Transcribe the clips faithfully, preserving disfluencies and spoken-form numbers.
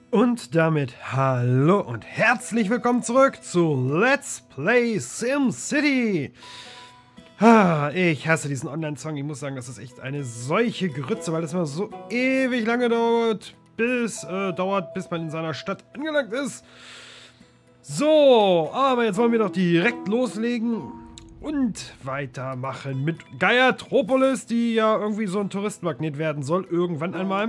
Und damit hallo und herzlich willkommen zurück zu Let's Play SimCity. Ah, ich hasse diesen Online-Zwang. Ich muss sagen, das ist echt eine solche Grütze, weil das immer so ewig lange dauert, bis, äh, dauert, bis man in seiner Stadt angelangt ist. So, aber jetzt wollen wir doch direkt loslegen und weitermachen mit Gaiatropolis, die ja irgendwie so ein Touristenmagnet werden soll, irgendwann einmal.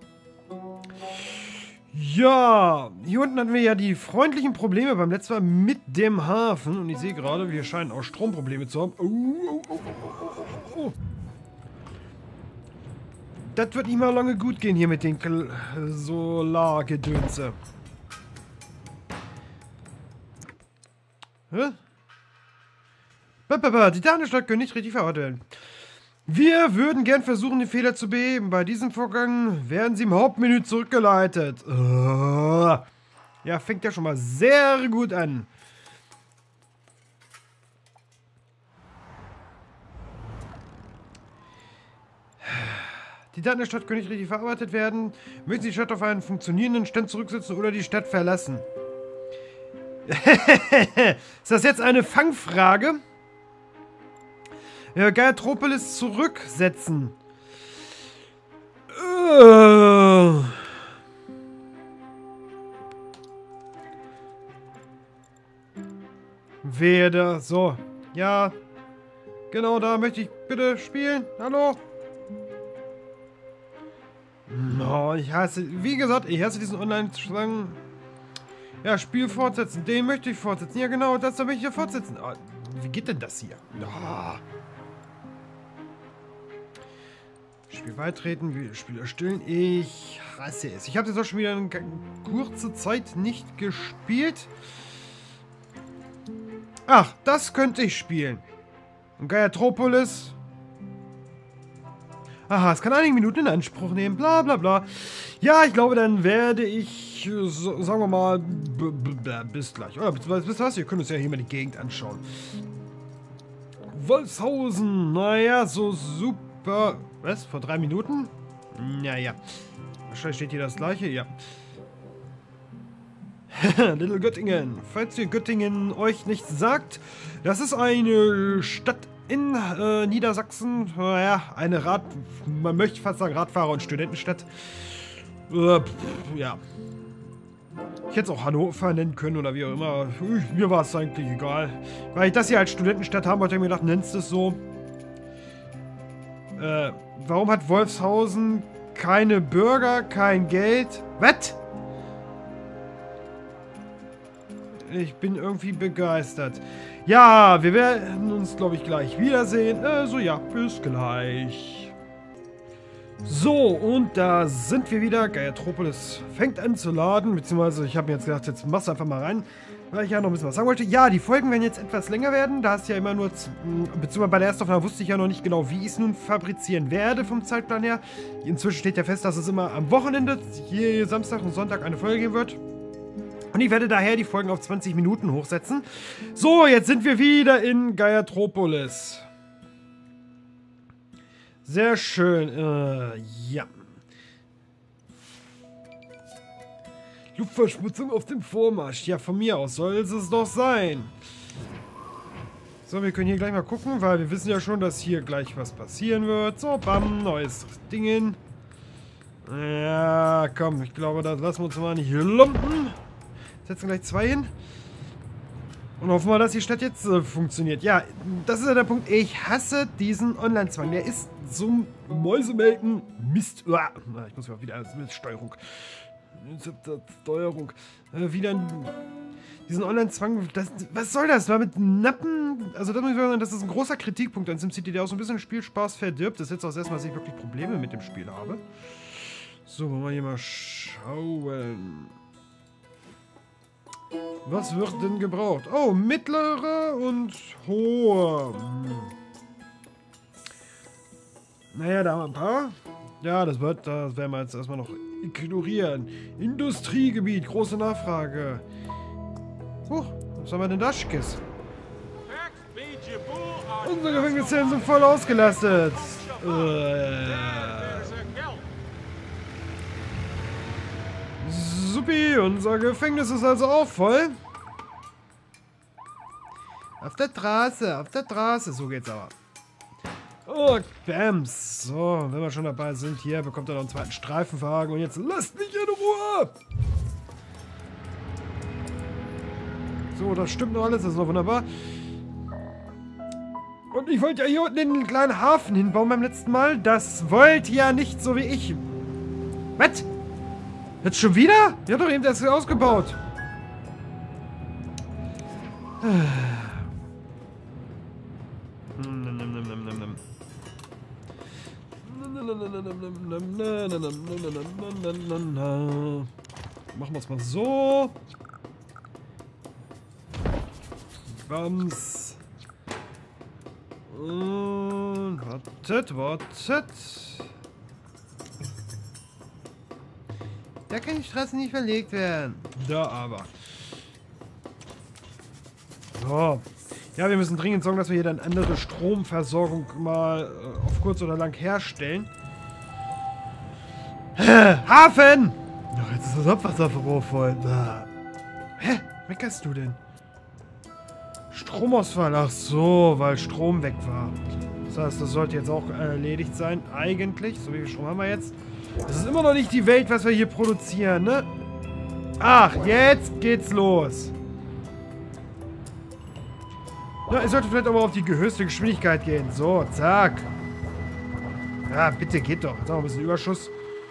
Ja, hier unten hatten wir ja die freundlichen Probleme beim letzten Mal mit dem Hafen. Und ich sehe gerade, wir scheinen auch Stromprobleme zu haben. Oh, oh, oh, oh, oh, oh. Das wird nicht mal lange gut gehen hier mit den Solargedönse. Hä? Die Datenstadt können nicht richtig verortet werden. Wir würden gern versuchen, den Fehler zu beheben. Bei diesem Vorgang werden Sie im Hauptmenü zurückgeleitet. Uh, ja, fängt ja schon mal sehr gut an. Die Daten der Stadt können nicht richtig verarbeitet werden. Möchten Sie die Stadt auf einen funktionierenden Stand zurücksetzen oder die Stadt verlassen? Ist das jetzt eine Fangfrage? Ja, Gaiatropolis zurücksetzen. Uh. Werde. So. Ja. Genau da möchte ich bitte spielen. Hallo? No, ich hasse. Wie gesagt, ich hasse diesen Online-Zwang. Ja, Spiel fortsetzen. Den möchte ich fortsetzen. Ja, genau, das da möchte ich ja fortsetzen. Oh, wie geht denn das hier? Oh. Spiel beitreten, Spiel erstellen. Ich hasse es. Ich habe jetzt auch schon wieder eine kurze Zeit nicht gespielt. Ach, das könnte ich spielen. Und Gaiatropolis. Aha, es kann einige Minuten in Anspruch nehmen. Bla bla bla. Ja, ich glaube, dann werde ich, so, sagen wir mal, b -b bis gleich. Oder bis, bis was? Ihr könnt uns ja hier mal die Gegend anschauen. Wolfshausen. Naja, so super. Was? Vor drei Minuten? Naja. Wahrscheinlich steht hier das gleiche. Ja. Little Göttingen. Falls ihr Göttingen euch nicht sagt, das ist eine Stadt in äh, Niedersachsen. Naja, eine Rad... Man möchte fast sagen Radfahrer- und Studentenstadt. Äh, ja. Ich hätte es auch Hannover nennen können oder wie auch immer. Mir war es eigentlich egal. Weil ich das hier als Studentenstadt haben wollte, habe ich mir gedacht, nennst du es so. Äh, warum hat Wolfshausen keine Bürger, kein Geld? Was? Ich bin irgendwie begeistert. Ja, wir werden uns, glaube ich, gleich wiedersehen. Also ja, bis gleich. So, und da sind wir wieder. Gaiatropolis fängt an zu laden. Beziehungsweise, ich habe mir jetzt gedacht, jetzt machst du einfach mal rein. Weil ich ja noch ein bisschen was sagen wollte. Ja, die Folgen werden jetzt etwas länger werden. Da ist ja immer nur... Beziehungsweise bei der Erstaufnahme wusste ich ja noch nicht genau, wie ich es nun fabrizieren werde vom Zeitplan her. Inzwischen steht ja fest, dass es immer am Wochenende, hier Samstag und Sonntag, eine Folge geben wird. Und ich werde daher die Folgen auf zwanzig Minuten hochsetzen. So, jetzt sind wir wieder in Gaiatropolis. Sehr schön. Äh, ja. Luftverschmutzung auf dem Vormarsch. Ja, von mir aus soll es doch sein. So, wir können hier gleich mal gucken, weil wir wissen ja schon, dass hier gleich was passieren wird. So, bam, neues Dingen. Ja, komm, ich glaube, das lassen wir uns mal nicht lumpen. Setzen gleich zwei hin. Und hoffen wir, dass die Stadt jetzt äh, funktioniert. Ja, das ist ja der Punkt. Ich hasse diesen Online-Zwang. Der ist so Mäusemelken. Mist. Uah. Ich muss mal wieder mit Steuerung. Steuerung. Äh, wieder diesen Online-Zwang. Was soll das? Mal mit Nappen. Also, das muss ich sagen, das ist ein großer Kritikpunkt an SimCity, der auch so ein bisschen Spielspaß verdirbt. Das ist jetzt auch das erste Mal, dass ich wirklich Probleme mit dem Spiel habe. So, wollen wir hier mal schauen. Was wird denn gebraucht? Oh, mittlere und hohe. Hm. Naja, da haben wir ein paar. Ja, das wird, das werden wir jetzt erstmal noch ignorieren. Industriegebiet, große Nachfrage. Huch, was haben wir denn da Schickes? Unsere Gefängniszellen sind voll ausgelastet. Äh. Supi, unser Gefängnis ist also auch voll. Auf der Straße, auf der Straße. So geht's aber. Oh, Bams. So, wenn wir schon dabei sind, hier bekommt er noch einen zweiten Streifenwagen. Und jetzt lasst mich in Ruhe. So, das stimmt noch alles. Das ist noch wunderbar. Und ich wollte ja hier unten den kleinen Hafen hinbauen beim letzten Mal. Das wollt ihr ja nicht so wie ich. Was? Jetzt schon wieder? Ihr habt doch eben das ausgebaut. Machen wir es mal so. Bams. Und wartet, wartet. Da kann die Straße nicht verlegt werden. Da aber. So. Ja, wir müssen dringend sorgen, dass wir hier dann andere Stromversorgung mal äh, auf kurz oder lang herstellen. Hafen! Ach, jetzt ist das Abwasserverbrauch voll. Ah. Hä? Meckerst du denn? Stromausfall. Ach so, weil Strom weg war. Das heißt, das sollte jetzt auch erledigt sein. Eigentlich. So wie viel Strom haben wir jetzt? Das ist immer noch nicht die Welt, was wir hier produzieren, ne? Ach, jetzt geht's los. Ja, ich sollte vielleicht auch mal auf die höchste Geschwindigkeit gehen. So, zack. Ja, bitte, geht doch. Jetzt haben wir ein bisschen Überschuss.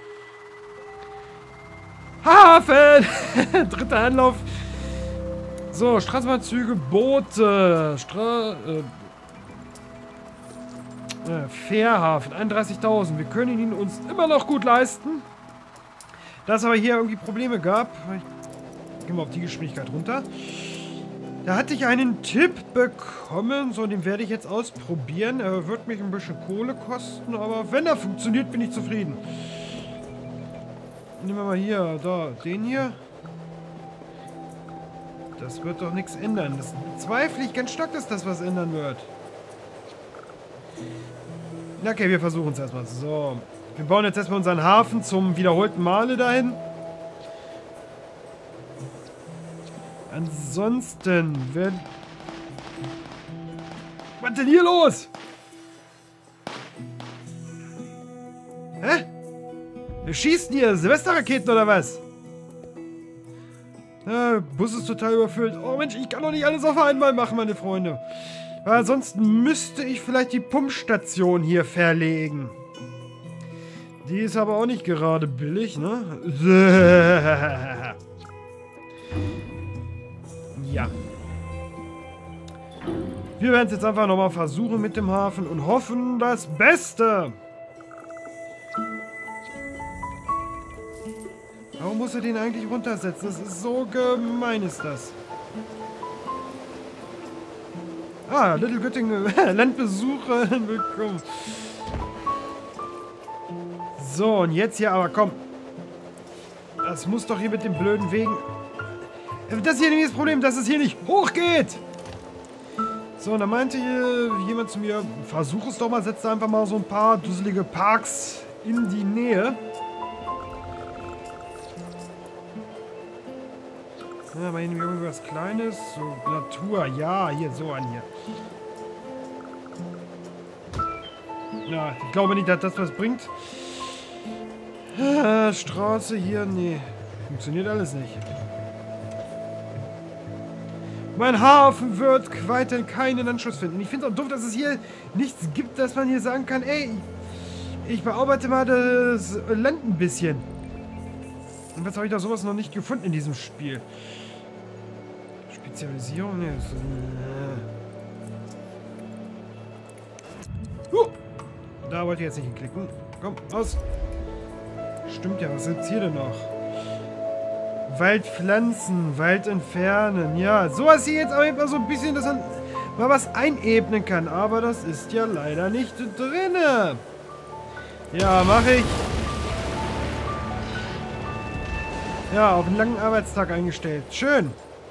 Hafen! Dritter Anlauf. So, Straßenbahnzüge, Boote. Stra äh, äh, Fährhafen, einunddreißigtausend. Wir können ihn uns immer noch gut leisten. Da es aber hier irgendwie Probleme gab. Ich gehe mal auf die Geschwindigkeit runter. Da hatte ich einen Tipp bekommen. So, den werde ich jetzt ausprobieren. Er wird mich ein bisschen Kohle kosten, aber wenn er funktioniert, bin ich zufrieden. Nehmen wir mal hier, da, den hier. Das wird doch nichts ändern. Das bezweifle ich ganz stark, dass das was ändern wird. Okay, wir versuchen es erstmal. So, wir bauen jetzt erstmal unseren Hafen zum wiederholten Male dahin. Ansonsten werden... Was ist denn hier los? Hä? Wir schießen hier Silvesterraketen oder was? Der Bus ist total überfüllt. Oh Mensch, ich kann doch nicht alles auf einmal machen, meine Freunde. Weil ansonsten müsste ich vielleicht die Pumpstation hier verlegen. Die ist aber auch nicht gerade billig, ne? Ja. Wir werden es jetzt einfach nochmal versuchen mit dem Hafen und hoffen das Beste. Warum muss er den eigentlich runtersetzen? Das ist so gemein, ist das. Ah, Little Göttingen Landbesucher willkommen. So, und jetzt hier aber, komm. Das muss doch hier mit den blöden Wegen... Das ist hier nämlich das Problem, dass es hier nicht hochgeht. So, und da meinte hier jemand zu mir, versuch es doch mal, setz da einfach mal so ein paar dusselige Parks in die Nähe. Ja, aber hier irgendwas Kleines, so Natur, ja, hier, so an hier. Ja, ich glaube nicht, dass das was bringt. Äh, Straße hier, nee, funktioniert alles nicht. Mein Hafen wird weiterhin keinen Anschluss finden. Ich finde es auch doof, dass es hier nichts gibt, dass man hier sagen kann, ey, ich bearbeite mal das Land ein bisschen. Und jetzt habe ich da sowas noch nicht gefunden in diesem Spiel. Spezialisierung? Nee, das ist, äh uh, da wollte ich jetzt nicht hinklicken. Komm, aus. Stimmt ja, was gibt's hier denn noch? Wald pflanzen, Wald entfernen. Ja, sowas hier jetzt auch immer so ein bisschen, dass man mal was einebnen kann. Aber das ist ja leider nicht drin. Ja, mache ich. Ja, auf einen langen Arbeitstag eingestellt. Schön.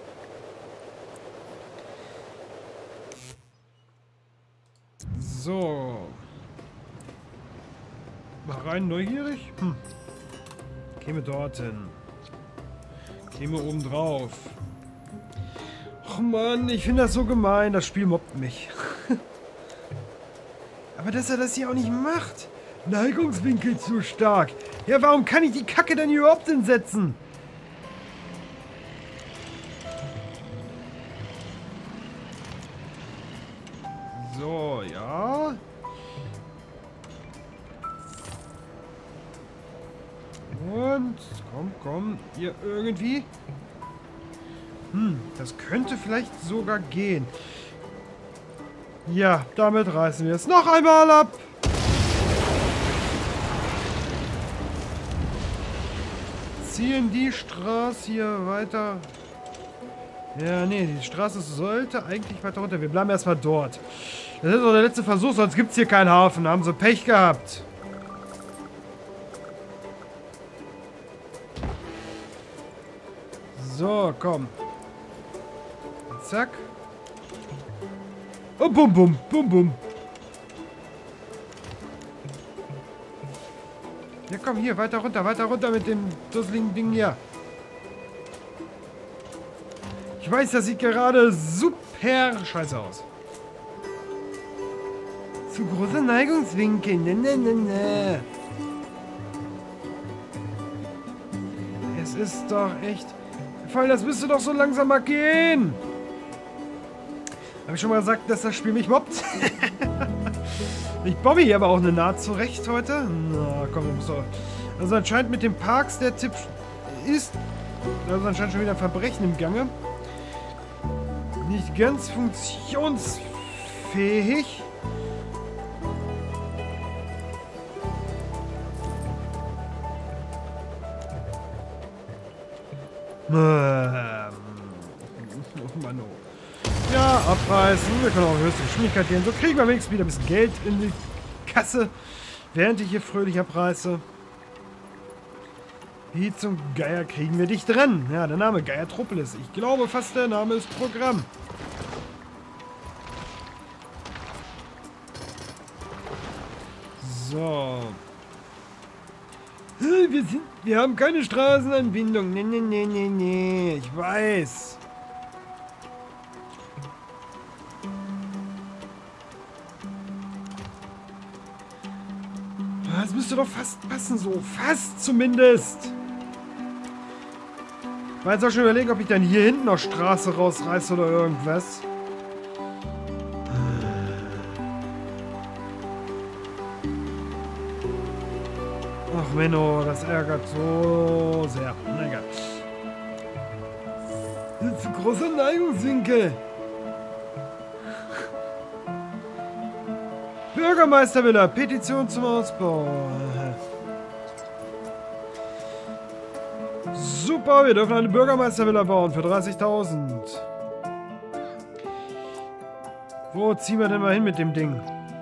So. Mal rein, neugierig. Hm. Käme dorthin. Käme oben drauf. Och Mann, ich finde das so gemein. Das Spiel mobbt mich. Aber dass er das hier auch nicht macht. Neigungswinkel zu stark. Ja, warum kann ich die Kacke denn hier überhaupt hinsetzen? So, ja. Und, komm, komm, hier irgendwie. Hm, das könnte vielleicht sogar gehen. Ja, damit reißen wir es noch einmal ab. Ziehen die Straße hier weiter. Ja, nee, die Straße sollte eigentlich weiter runter. Wir bleiben erstmal dort. Das ist doch der letzte Versuch, sonst gibt es hier keinen Hafen. Da haben sie Pech gehabt. So, komm. Zack. Oh, bum, bum, bum, bum. Ja, komm, hier, weiter runter, weiter runter mit dem dusseligen Ding hier. Ich weiß, das sieht gerade super scheiße aus. Zu großer Neigungswinkel. Ne, ne, ne, ne. Es ist doch echt... Vor allem, das müsste doch so langsam mal gehen. Habe ich schon mal gesagt, dass das Spiel mich mobbt? Ich bobbe hier aber auch eine Naht zurecht heute. Na, komm, wir müssen doch... Also anscheinend mit den Parks der Tipp ist... Also anscheinend schon wieder ein Verbrechen im Gange. Nicht ganz funktionsfähig. Ähm. Oh Mann, oh. Ja, abreißen. Wir können auch höchste Geschwindigkeit gehen. So kriegen wir wenigstens wieder ein bisschen Geld in die Kasse, während ich hier fröhlich abreiße. Wie zum Geier kriegen wir dich dran? Ja, der Name Geiertropolis. Ich glaube fast, der Name ist Programm. So. Wir sind, wir haben keine Straßenanbindung. Nee, nee, nee, nee, nee. Ich weiß. Das müsste doch fast passen, so. Fast zumindest. Ich war jetzt auch schon überlegen, ob ich dann hier hinten noch Straße rausreiße oder irgendwas. Ach Menno, das ärgert so sehr. Na egal. Zu großer Neigungswinkel. Bürgermeistervilla, Petition zum Ausbau. Super, wir dürfen eine Bürgermeistervilla bauen für dreißigtausend. Wo ziehen wir denn mal hin mit dem Ding?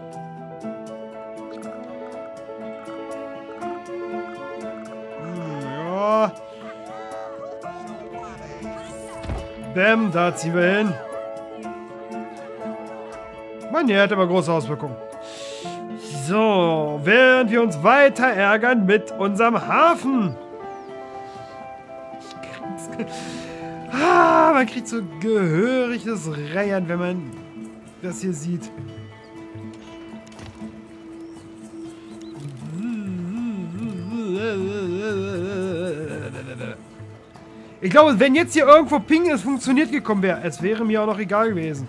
Hm, ja. Bäm, da ziehen wir hin. Mann, der hat aber große Auswirkungen. So, während wir uns weiter ärgern mit unserem Hafen. Ah, man kriegt so gehörig das Reiern, wenn man das hier sieht. Ich glaube, wenn jetzt hier irgendwo Ping es funktioniert gekommen wäre, es wäre mir auch noch egal gewesen.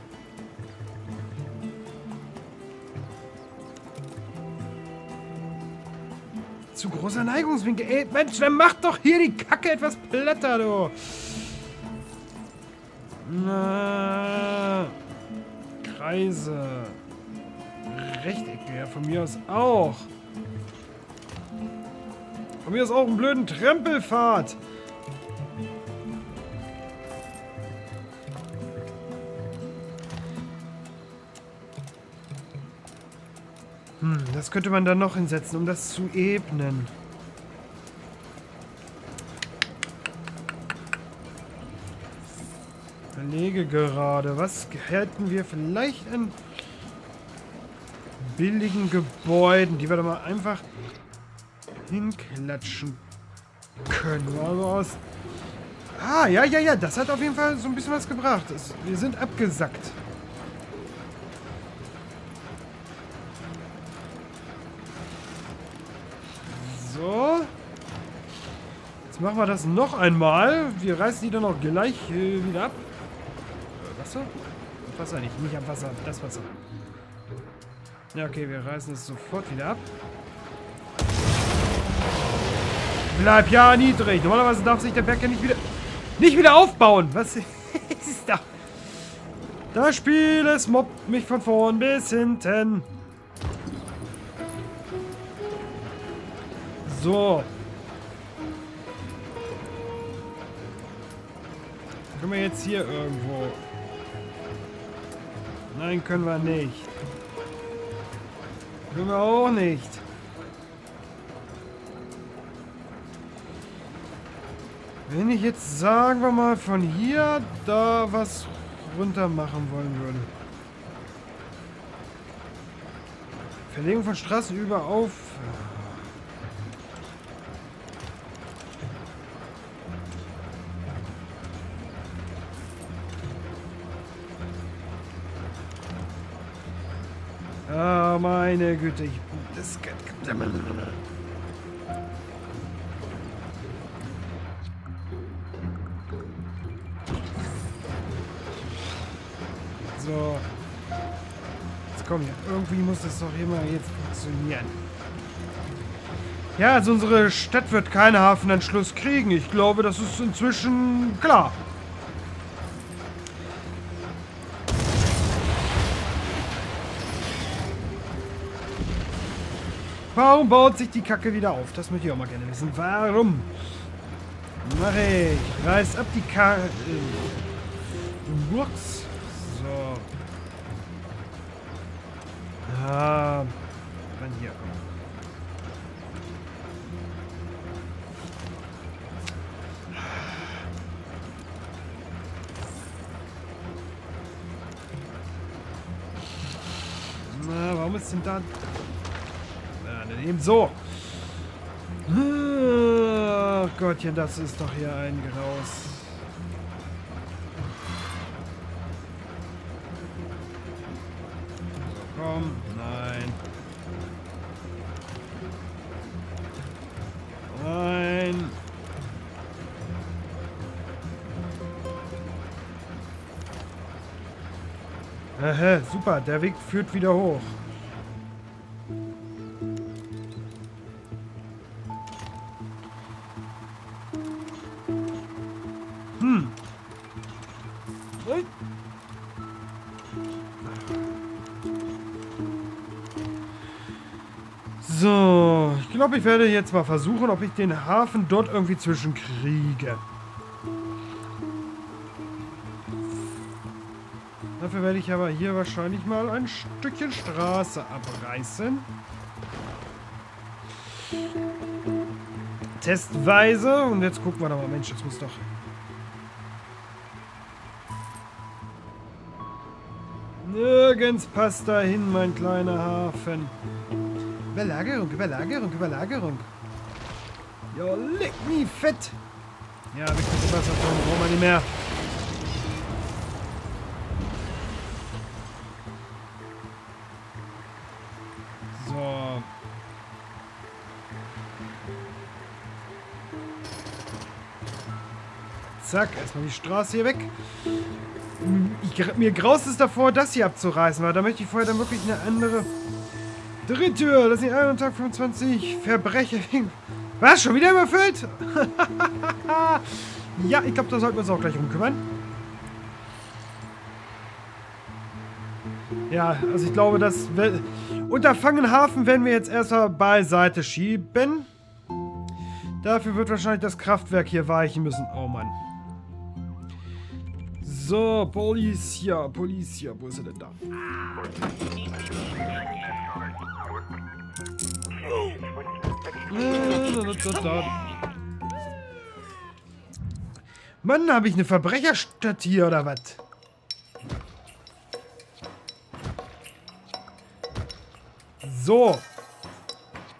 Zu großer Neigungswinkel. Ey, Mensch, dann macht doch hier die Kacke etwas platter, du. Na, Kreise. Rechtecke, ja, von mir aus auch. Von mir aus auch einen blöden Trempelpfad. Hm, das könnte man dann noch hinsetzen, um das zu ebnen. Verlege gerade. Was hätten wir vielleicht an billigen Gebäuden, die wir da mal einfach hinklatschen können? Also aus Ah, ja, ja, ja. Das hat auf jeden Fall so ein bisschen was gebracht. Das, wir sind abgesackt. So. Jetzt machen wir das noch einmal. Wir reißen die dann auch gleich äh, wieder ab. Äh, Wasser? Wasser nicht. Nicht am Wasser. Das Wasser. Ja, okay. Wir reißen es sofort wieder ab. Bleib ja niedrig. Normalerweise darf sich der Berg ja nicht wieder... Nicht wieder aufbauen! Was ist da? Das Spiel, es mobbt mich von vorn bis hinten. So. Können wir jetzt hier irgendwo... Nein, können wir nicht. Können wir auch nicht. Wenn ich jetzt, sagen wir mal, von hier da was runter machen wollen würde. Verlegung von Straßen über auf... Ah, meine Güte. Ich, das kann... So. Jetzt komm hier. Irgendwie muss das doch immer jetzt funktionieren. Ja, also unsere Stadt wird keinen Hafenanschluss kriegen. Ich glaube, das ist inzwischen klar. Warum baut sich die Kacke wieder auf? Das möchte ich auch mal gerne wissen. Warum? Mach ich. Reiß ab die Kacke. Burgs. So. Ah. Dann hier. Na, warum ist denn da... Eben so. Ach Gottchen, das ist doch hier ein Graus. So, komm. Nein. Nein. Aha, super, der Weg führt wieder hoch. Hm. So, ich glaube, ich werde jetzt mal versuchen, ob ich den Hafen dort irgendwie zwischenkriege. Dafür werde ich aber hier wahrscheinlich mal ein Stückchen Straße abreißen. Testweise. Und jetzt gucken wir doch mal. Mensch, das muss doch... Nirgends passt dahin, mein kleiner Hafen. Überlagerung, Überlagerung, Überlagerung. Ja, leck mich fett. Ja, weg mit dem Wasserturm. Brauchen wir nicht mehr. So. Zack, erstmal die Straße hier weg. Ich, mir graust es davor, das hier abzureißen, weil da möchte ich vorher dann wirklich eine andere... Dritttür, das sind ein Tag fünfundzwanzig Verbrecher. Was? Schon wieder überfüllt? Ja, ich glaube, da sollten wir uns auch gleich rumkümmern. Ja, also ich glaube, das Unterfangenhafen werden wir jetzt erstmal beiseite schieben. Dafür wird wahrscheinlich das Kraftwerk hier weichen müssen. Oh Mann. So, Policia, Policia, wo ist er denn da? Mann, habe ich eine Verbrecherstadt hier oder was? So.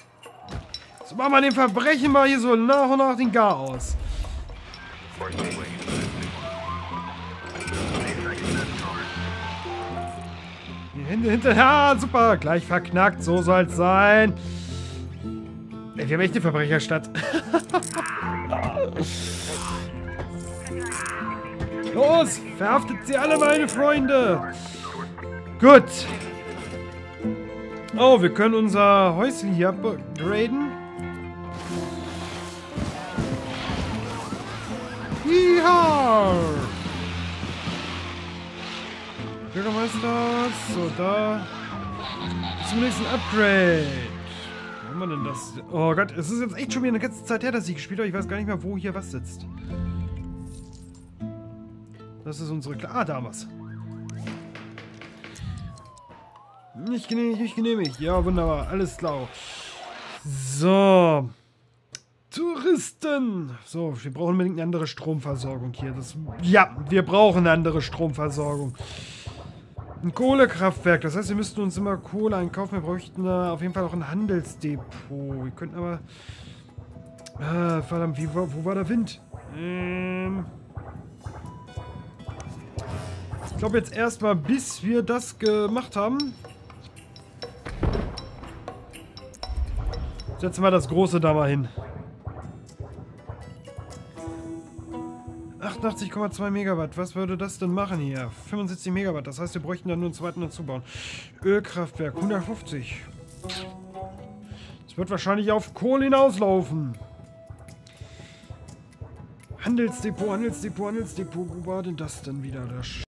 So machen wir den Verbrechen mal hier so nach und nach den Gar aus. Hände hinter. Ja, super. Gleich verknackt. So soll's sein. Ey, wir haben echt eine Verbrecherstadt. Los, verhaftet sie alle, meine Freunde. Gut. Oh, wir können unser Häuschen hier upgraden. Ja. Bürgermeister. So, da. Zum nächsten Upgrade. Wo haben wir denn das? Oh Gott, es ist jetzt echt schon wieder eine ganze Zeit her, dass ich gespielt habe. Ich weiß gar nicht mehr, wo hier was sitzt. Das ist unsere... Kla ah, da haben wir's. Nicht genehmigt, nicht genehmigt. Ja, wunderbar. Alles klar. So. Touristen. So, wir brauchen unbedingt eine andere Stromversorgung hier. Das, ja, wir brauchen eine andere Stromversorgung. Ein Kohlekraftwerk. Das heißt, wir müssten uns immer Kohle einkaufen. Wir bräuchten äh, auf jeden Fall auch ein Handelsdepot. Wir könnten aber... Ah, verdammt, wie, wo, wo war der Wind? Ähm... Ich glaube jetzt erstmal, bis wir das gemacht haben. Setzen wir das große da mal hin. achtundachtzig Komma zwei Megawatt. Was würde das denn machen hier? fünfundsiebzig Megawatt. Das heißt, wir bräuchten dann nur einen zweiten dazu bauen. Ölkraftwerk. hundertfünfzig. Es wird wahrscheinlich auf Kohle hinauslaufen. Handelsdepot, Handelsdepot, Handelsdepot. Wo war denn das denn wieder? Das